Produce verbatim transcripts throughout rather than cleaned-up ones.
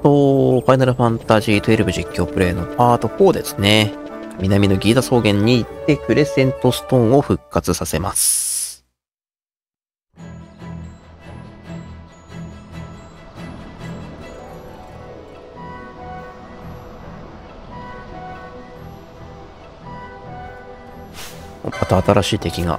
と、ファイナルファンタジーじゅうに実況プレイのパートフォーですね。南のギーザ草原に行ってクレセントストーンを復活させます。また新しい敵が。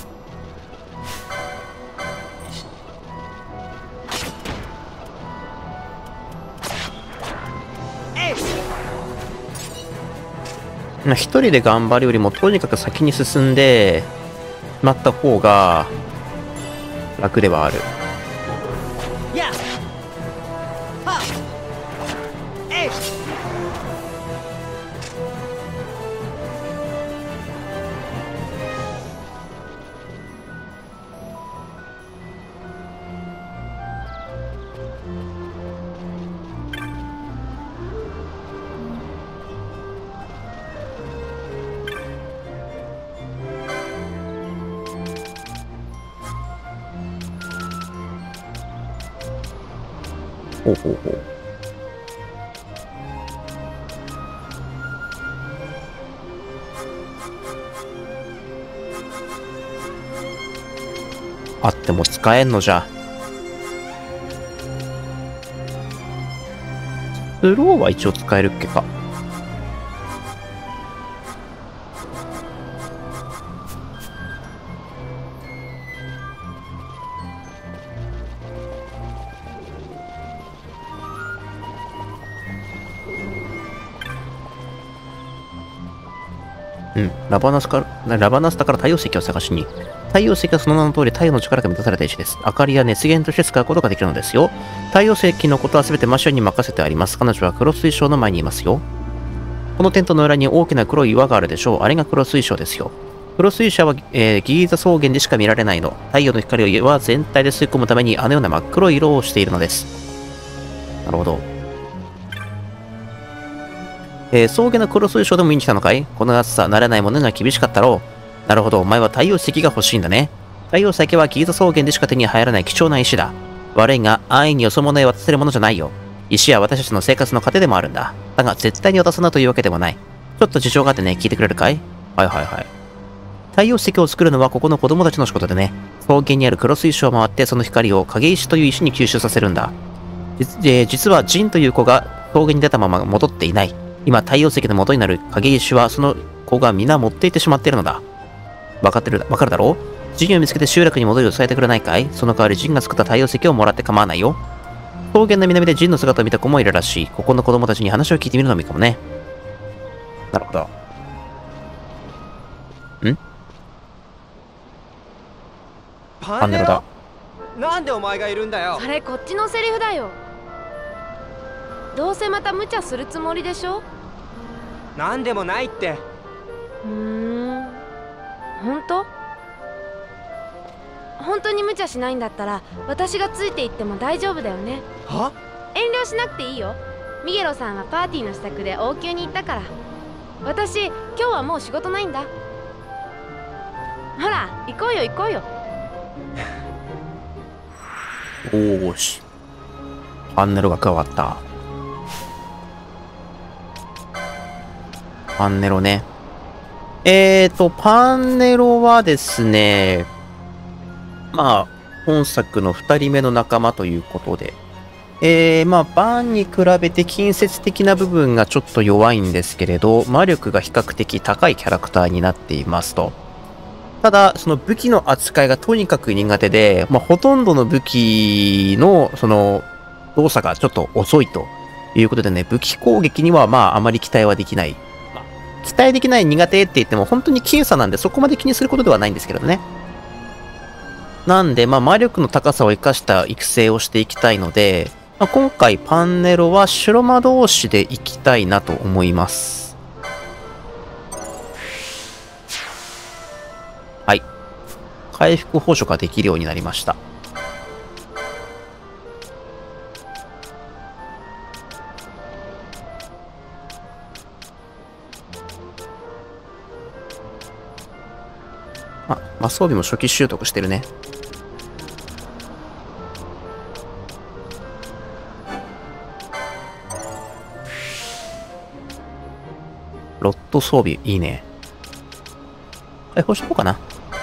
一人で頑張るよりもとにかく先に進んでしまった方が楽ではある。ほうほうほう。あっても使えんのじゃ。スローは一応使えるっけか。うん。ラバナスから、ラバナスタから太陽石を探しに。太陽石はその名の通り太陽の力が満たされた石です。明かりや熱源として使うことができるのですよ。太陽石のことは全てマシュに任せてあります。彼女は黒水晶の前にいますよ。このテントの裏に大きな黒い岩があるでしょう。あれが黒水晶ですよ。黒水晶は、えー、ギーザ草原でしか見られないの。太陽の光を岩全体で吸い込むためにあのような真っ黒い色をしているのです。なるほど。えー、草原の黒水晶でも見に来たのかい？この暑さ、慣れないものには厳しかったろう。なるほど、お前は太陽石が欲しいんだね。太陽石はギーザ草原でしか手に入らない貴重な石だ。悪いが、安易によそ者へ渡せるものじゃないよ。石は私たちの生活の糧でもあるんだ。だが、絶対に渡すなというわけでもない。ちょっと事情があってね、聞いてくれるかい？はいはいはい。太陽石を作るのはここの子供たちの仕事でね。草原にある黒水晶を回って、その光を影石という石に吸収させるんだ。実, えー、実はジンという子が草原に出たまま戻っていない。今、太陽石の元になる影石は、その子が皆持っていってしまっているのだ。わかってる、わかるだろう？ジンを見つけて集落に戻りを伝えてくれないかい？その代わりジンが作った太陽石をもらって構わないよ。草原の南でジンの姿を見た子もいるらしい。ここの子供たちに話を聞いてみるのもいいかもね。なるほど。ん？パンネロだ。 なんでお前がいるんだよ。 それこっちのセリフだよ。どうせまた無茶するつもりでしょ。 なんでもないって。 うーん、本当？本当に無茶しないんだったら私がついていっても大丈夫だよね。 は？ 遠慮しなくていいよ。ミゲロさんはパーティーの支度で王宮に行ったから。私今日はもう仕事ないんだ。ほら行こうよ行こうよ。 おーし、パンネロが加わった。パンネロね。えーと、パンネロはですね、まあ、本作の二人目の仲間ということで、えー、まあ、バーンに比べて近接的な部分がちょっと弱いんですけれど、魔力が比較的高いキャラクターになっていますと。ただ、その武器の扱いがとにかく苦手で、まあ、ほとんどの武器の、その、動作がちょっと遅いということでね、武器攻撃にはまあ、あまり期待はできない。期待できない苦手って言っても本当に僅差なんでそこまで気にすることではないんですけどね。なんで、まあ、魔力の高さを生かした育成をしていきたいので、まあ、今回パンネロは白魔導士でいきたいなと思います。はい。回復補助ができるようになりました。あ、魔装備も初期習得してるね。 ロット装備、いいね。解放しとこうかな。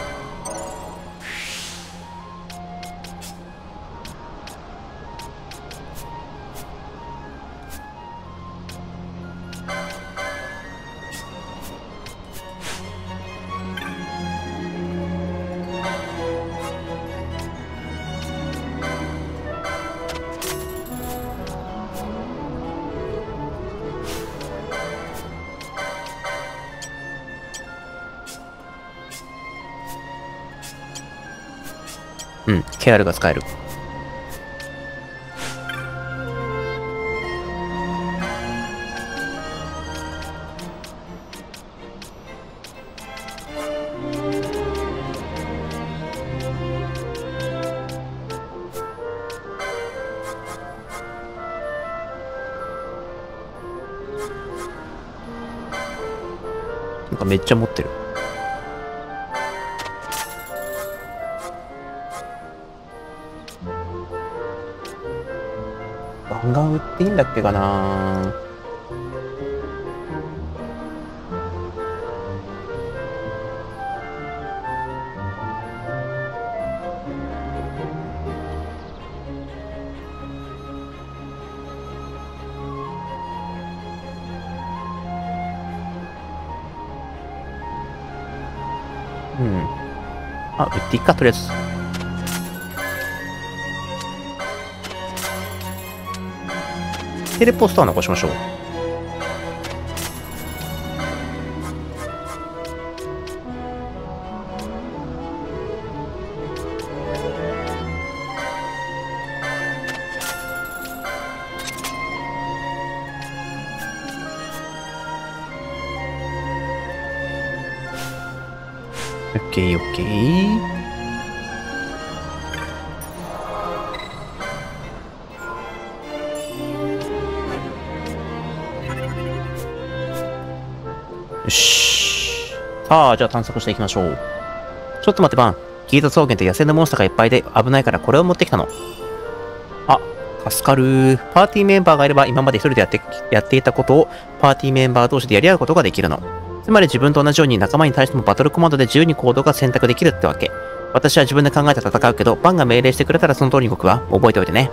うん、ケアルが使える。なんかめっちゃ持ってる。ガンガン売っていいんだっけかな。うん。あ、売っていいか、とりあえず。テレポストは残しましょう。オッケーオッケー。よし。さあ、じゃあ探索していきましょう。ちょっと待って、バン。ギータ草原って野生のモンスターがいっぱいで危ないからこれを持ってきたの。あ、助かる。パーティーメンバーがいれば今まで一人でやって、やっていたことをパーティーメンバー同士でやり合うことができるの。つまり自分と同じように仲間に対してもバトルコマンドで自由に行動が選択できるってわけ。私は自分で考えて戦うけど、バンが命令してくれたらその通りに動くわ。覚えておいてね。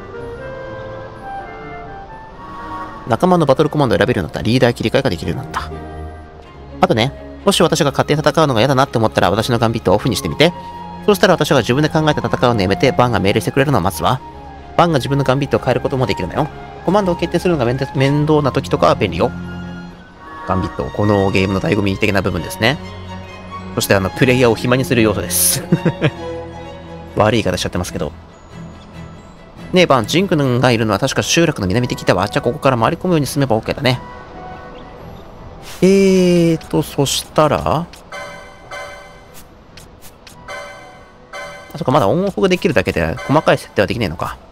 仲間のバトルコマンドを選べるようになった。リーダー切り替えができるようになった。あとね、もし私が勝手に戦うのが嫌だなって思ったら私のガンビットをオフにしてみて。そうしたら私が自分で考えて戦うのやめて、バンが命令してくれるのを待つわ。バンが自分のガンビットを変えることもできるのよ。コマンドを決定するのが面面倒な時とかは便利よ。ガンビット、このゲームの醍醐味的な部分ですね。そしてあの、プレイヤーを暇にする要素です。悪い言い方しちゃってますけど。ねえ、バン、ジンクヌがいるのは確か集落の南で聞いたわ。じゃあここから回り込むように進めば OK だね。えーと、そしたら、あ、そっか、まだオンオフができるだけで細かい設定はできねえのか。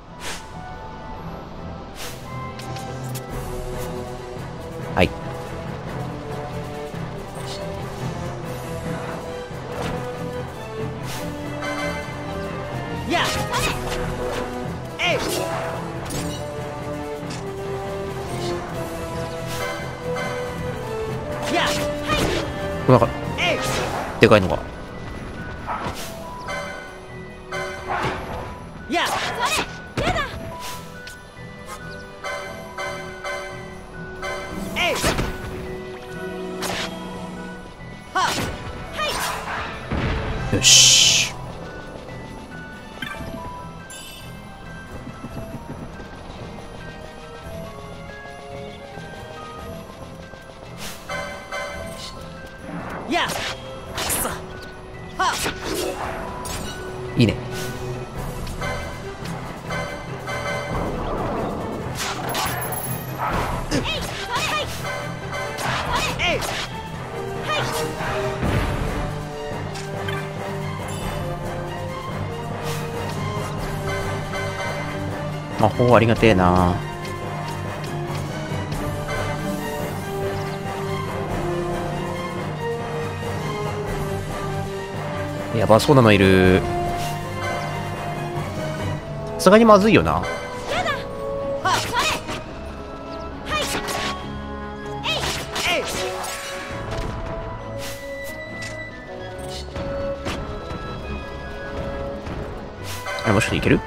はい。 やっえいやっなんか、 えいでかいのが。 やっえいはっよし。 やっくそはっいいね。 えい魔法ありがてえな。やばそうなのいる。さすがにまずいよな。 えいえい。 あれ、もしかしていける？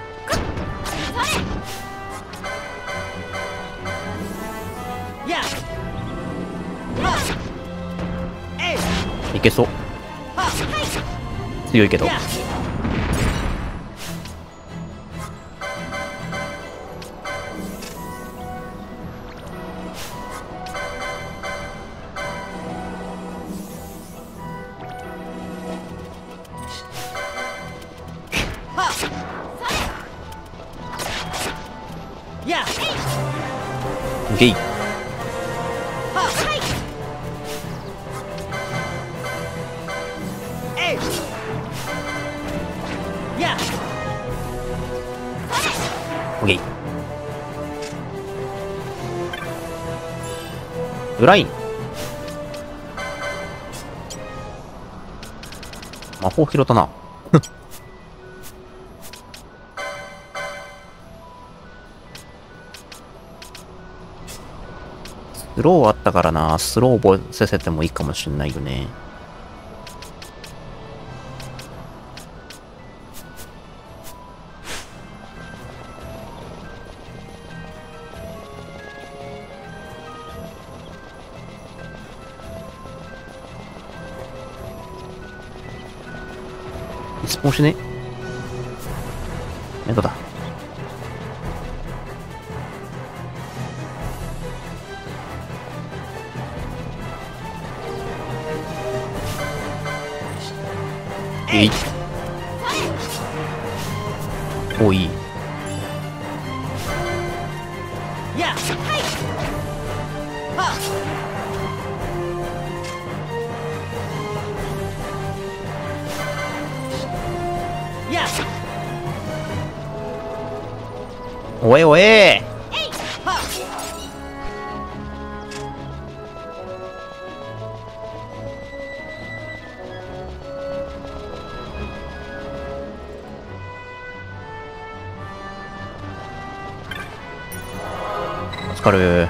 や。は。えい。 いけそう。 は。 強いけど。 や。や。 ゲイ。 は。えい。や。 ゲイ。ブライン。魔法拾ったな。スローあったからな。スロー覚えさせてもいいかもしれないよね。スポンしね。やだだ。えい。おい。 や。は。や。 おえおえ。 は。 助かる。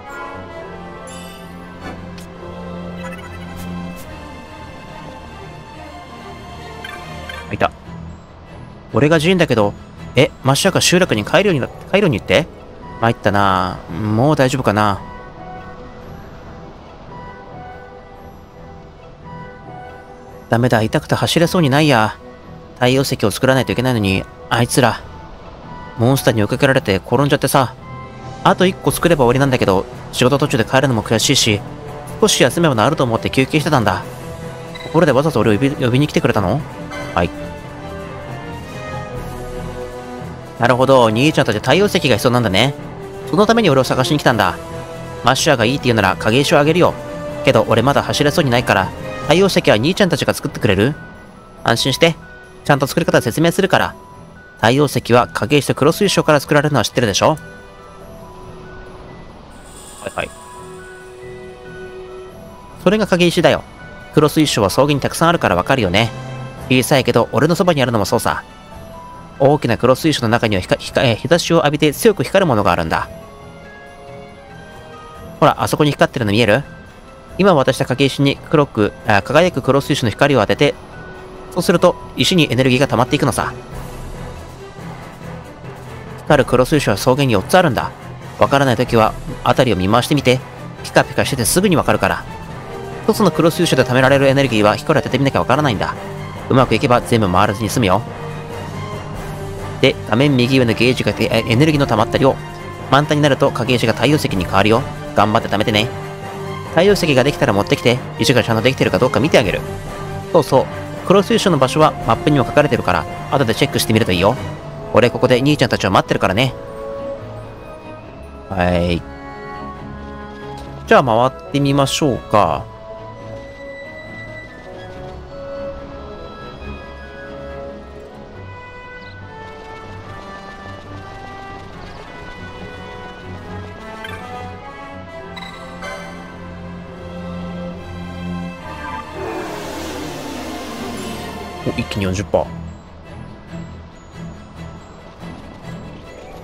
いた。俺がジンだけど、え、マッシャーが集落に帰るようにな、帰るように言って？参ったな。もう大丈夫かな。ダメだ、痛くて走れそうにないや。太陽石を作らないといけないのに、あいつら、モンスターに追いかけられて転んじゃってさ。あと一個作れば終わりなんだけど、仕事途中で帰るのも悔しいし、少し休めばなると思って休憩してたんだ。ところでわざわざ俺を呼び、呼びに来てくれたの？はい。なるほど、兄ちゃんたち太陽石が必要なんだね。そのために俺を探しに来たんだ。マッシャーがいいって言うなら影石をあげるよ。けど俺まだ走れそうにないから、太陽石は兄ちゃんたちが作ってくれる？安心して。ちゃんと作り方説明するから。太陽石は影石とクロス優勝から作られるのは知ってるでしょ？はいはい。それが影石だよ。クロス優勝は草原にたくさんあるからわかるよね。小さいけど俺のそばにあるのもそうさ。大きなクロス石の中にはひかひか、えー、日差しを浴びて強く光るものがあるんだ。ほら、あそこに光ってるの見える？今渡した影石に黒く、あ輝くクロス石の光を当てて、そうすると石にエネルギーが溜まっていくのさ。光るクロス石は草原によっつあるんだ。わからないときは辺りを見回してみて、ピカピカしててすぐにわかるから。一つのクロス石で貯められるエネルギーは光を当ててみなきゃわからないんだ。うまくいけば全部回らずに済むよ。で、画面右上のゲージがエネルギーの溜まった量。満タンになると影石が太陽石に変わるよ。頑張って貯めてね。太陽石ができたら持ってきて、石がちゃんとできてるかどうか見てあげる。そうそう。クロス優勝の場所はマップにも書かれてるから、後でチェックしてみるといいよ。俺ここで兄ちゃんたちを待ってるからね。はい。じゃあ回ってみましょうか。お、一気に よんじゅっパーセント。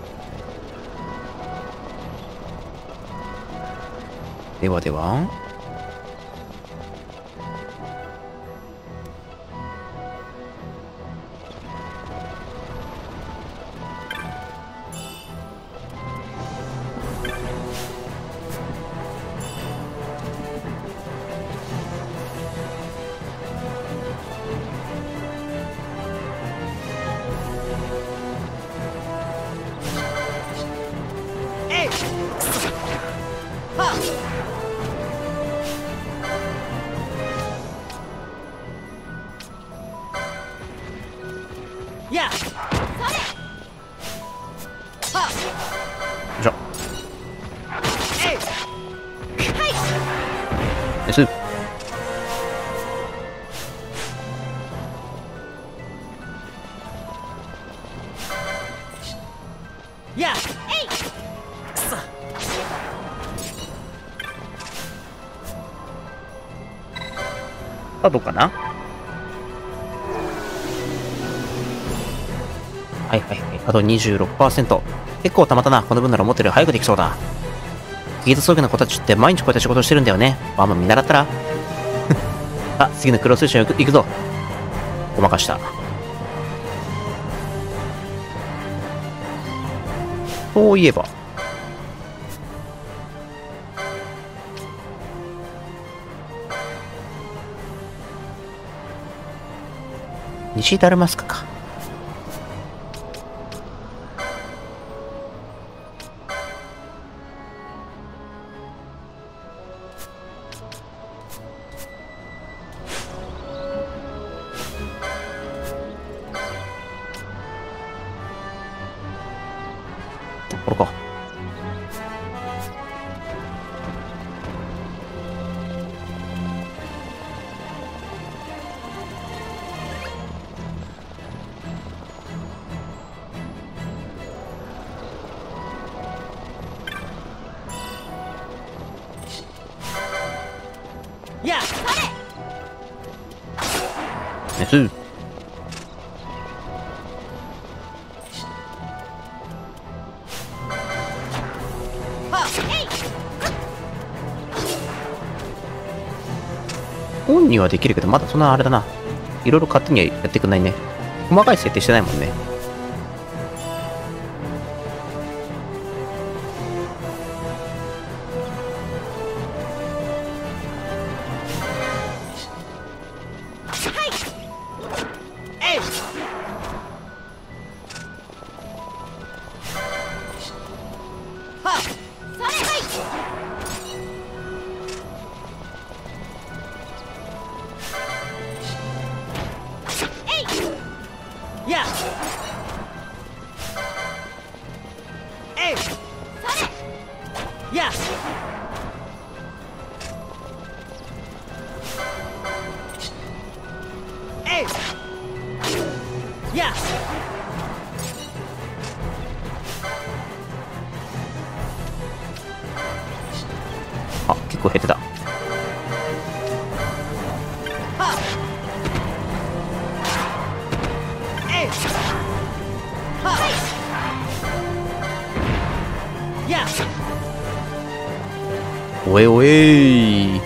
ではでは。 です。 やっあ、どうかな。はいはいはい。あと にじゅうろくパーセント。結構たまったな。この分なら思ってるより早くできそうだ。ギート装備の子たちって毎日こうやって仕事してるんだよね。ママ見習ったらあ、次のクロスセッション行く行くぞ。ごまかした。そういえば。西ダルマスクか。これか。 やっです。オンにはできるけど、まだそんなあれだな。いろいろ勝手にはやってくんないね。細かい設定してないもんね。 やっえいやっえいやっあ、結構減ってた。おえおえー。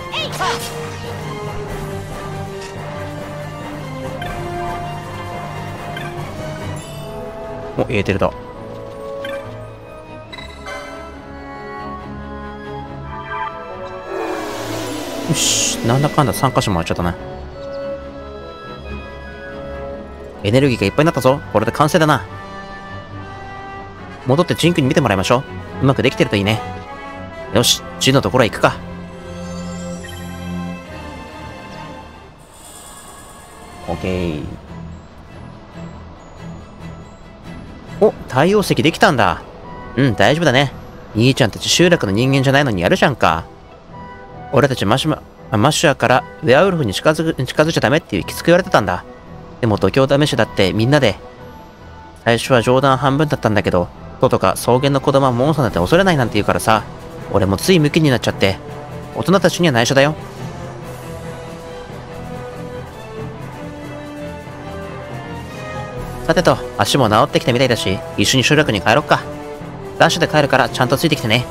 お、エーテルだ。よし、なんだかんださん箇所回っちゃったな。エネルギーがいっぱいになったぞ。これで完成だな。戻ってジンクに見てもらいましょう。うまくできてるといいね。よし、ジンのところへ行くか。オッケー。お、太陽石できたんだ。うん、大丈夫だね。兄ちゃんたち集落の人間じゃないのにやるじゃんか。俺たちマシュマ、マシュアからウェアウルフに近づく、近づいちゃダメっていうきつく言われてたんだ。でも度胸試しだってみんなで。最初は冗談半分だったんだけど、トとか草原の子供はモンスターなんて恐れないなんて言うからさ、俺もついムキになっちゃって、大人たちには内緒だよ。さてと、足も治ってきたみたいだし、一緒に集落に帰ろっか。ダッシュで帰るからちゃんとついてきてね。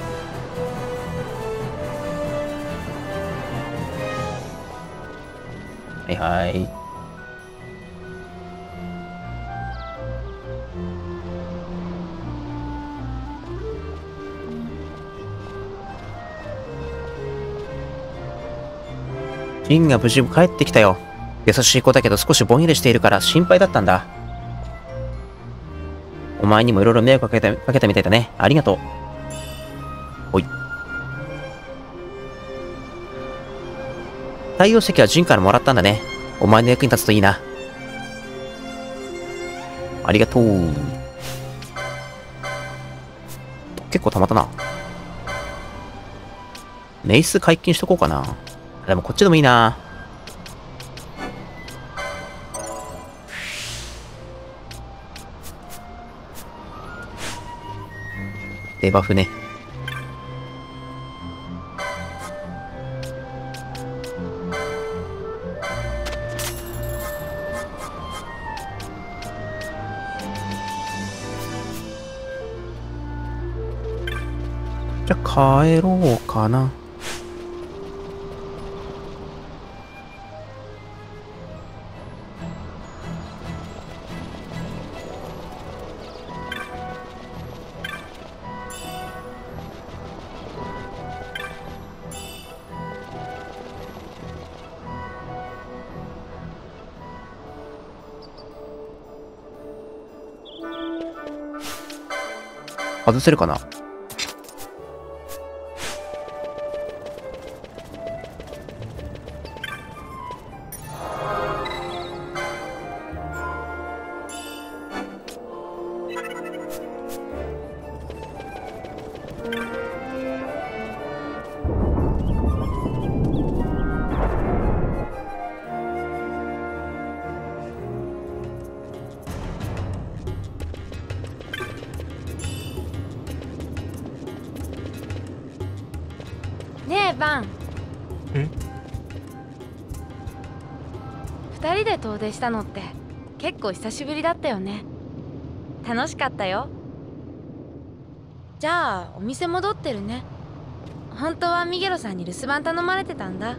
はいはい。ジンが無事帰ってきたよ。優しい子だけど少しぼんやりしているから心配だったんだ。お前にもいろいろ迷惑かけた、かけたみたいだね。ありがとう。ほい。太陽石はジンからもらったんだね。お前の役に立つといいな。ありがとう。結構たまったな。メイス解禁しとこうかな。 でもこっちでもいいな。デバフね。じゃあ帰ろうかな。外せるかな。 ねえバン。ん？二人で遠出したのって結構久しぶりだったよね。楽しかったよ。じゃあお店戻ってるね。本当はミゲロさんに留守番頼まれてたんだ。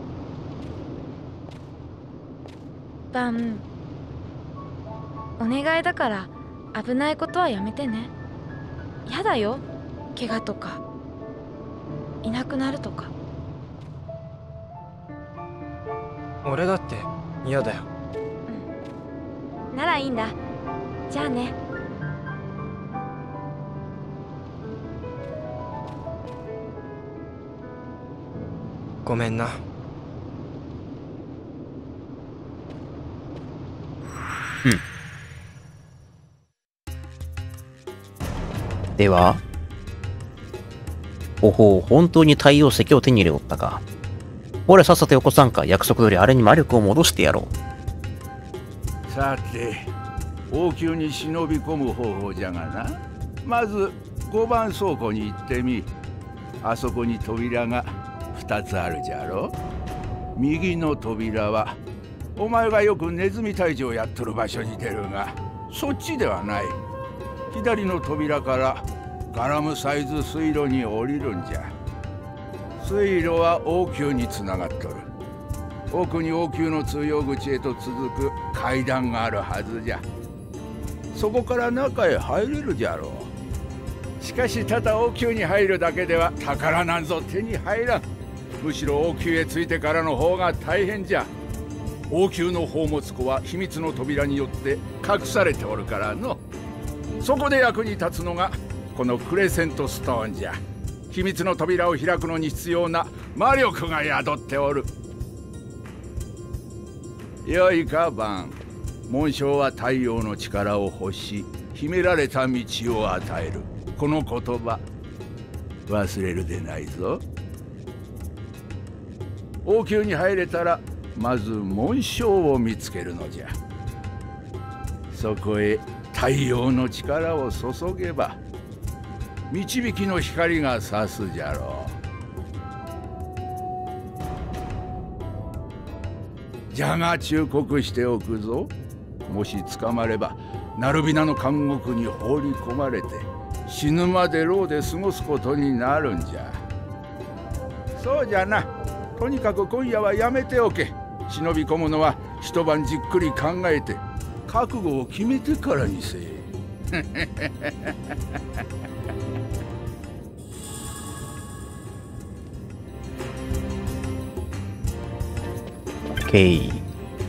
バン、お願いだから危ないことはやめてね。やだよ、怪我とかいなくなるとか。 俺だって嫌だよ。 うん、ならいいんだ。じゃあね。 ごめんな。 うん。ではおほう、本当に太陽石を手に入れおったか。俺さっさとよこさんか。約束通りあれに魔力を戻してやろう。さて、王宮に忍び込む方法じゃがな。まずごばん倉庫に行ってみ。あそこに扉がふたつあるじゃろ。右の扉はお前がよくネズミ退治をやっとる場所に出るが、そっちではない。左の扉からガラムサイズ水路に降りるんじゃ。水路は王宮につながっとる。奥に王宮の通用口へと続く階段があるはずじゃ。そこから中へ入れるじゃろう。しかしただ王宮に入るだけでは宝なんぞ手に入らん。むしろ王宮へ着いてからの方が大変じゃ。王宮の宝物庫は秘密の扉によって隠されておるからの。そこで役に立つのがこのクレセントストーンじゃ。秘密の扉を開くのに必要な魔力が宿っておる。よいかバン。紋章は太陽の力を欲し秘められた道を与える。この言葉忘れるでないぞ。王宮に入れたらまず紋章を見つけるのじゃ。そこへ太陽の力を注げば導きの光が差すじゃろう。じゃが忠告しておくぞ。もし捕まればナルビナの監獄に放り込まれて死ぬまで牢で過ごすことになるんじゃ。そうじゃな。とにかく今夜はやめておけ。忍び込むのは一晩じっくり考えて覚悟を決めてからにせえ。 オッケー。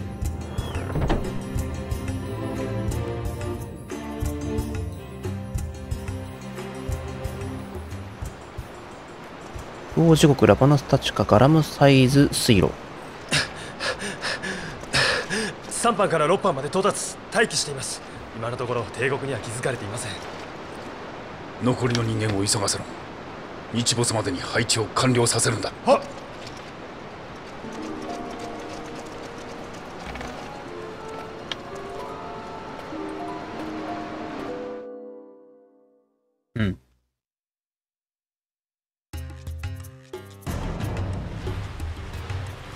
同時刻ラバナスタチカガラムサイズ水路。 さんばんからろっばんまで到達。待機しています。今のところ帝国には気づかれていません。 残りの人間を急がせろ。日没までに配置を完了させるんだ。 はっ。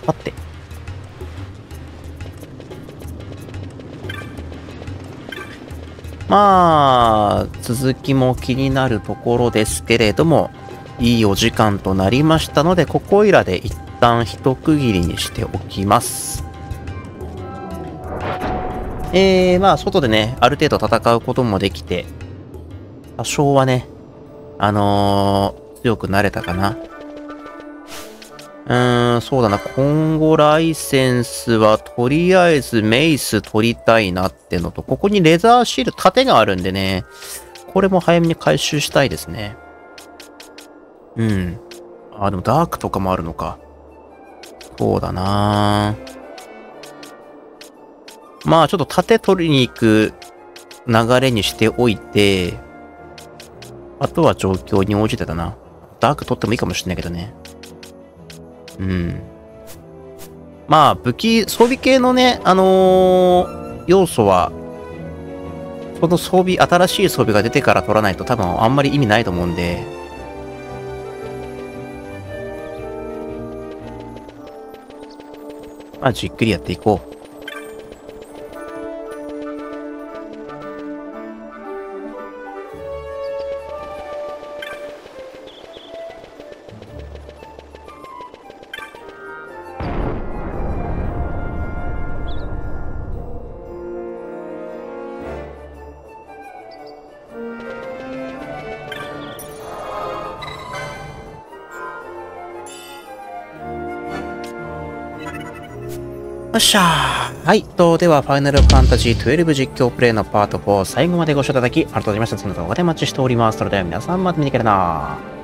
待って。まあ、続きも気になるところですけれども、いいお時間となりましたので、ここいらで一旦一区切りにしておきます。えー、まあ、外でね、ある程度戦うこともできて、多少はね、あのー、強くなれたかな。うーん、そうだな。今後ライセンスはとりあえずメイス取りたいなってのと、ここにレザーシール、盾があるんでね、これも早めに回収したいですね。うん。あ、でもダークとかもあるのか。そうだな。まあちょっと盾取りに行く流れにしておいて、あとは状況に応じてだな。ダーク取ってもいいかもしれないけどね。うん。まあ、武器、装備系のね、あのー、要素は、この装備、新しい装備が出てから取らないと多分あんまり意味ないと思うんで、まあ、じっくりやっていこう。よっしゃー。はい。と、では、ファイナルファンタジーじゅうに実況プレイのパートフォー、最後までご視聴いただき、ありがとうございました。次の動画でお待ちしております。それでは皆さん、また見てくれなー。